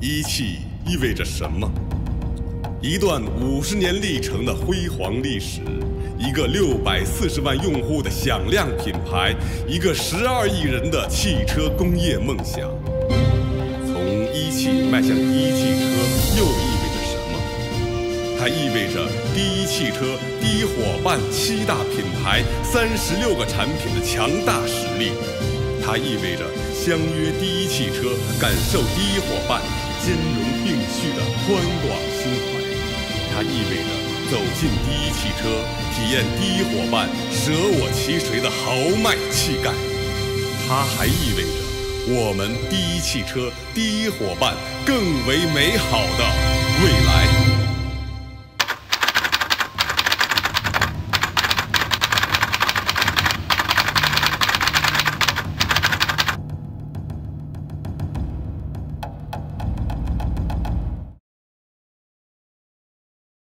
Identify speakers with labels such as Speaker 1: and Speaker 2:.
Speaker 1: 一汽意味着什么？一段50年历程的辉煌历史，一个640万用户的响亮品牌，一个12亿人的汽车工业梦想。从一汽迈向第一汽车，又意味着什么？它意味着第一汽车、第一伙伴7大品牌、36个产品的强大实力。它意味着相约第一汽车，感受第一伙伴兼容并蓄的宽广心怀。它意味着走进第一汽车，体验第一伙伴舍我其谁的豪迈气概。它还意味着我们第一汽车、第一伙伴更为美好的未来。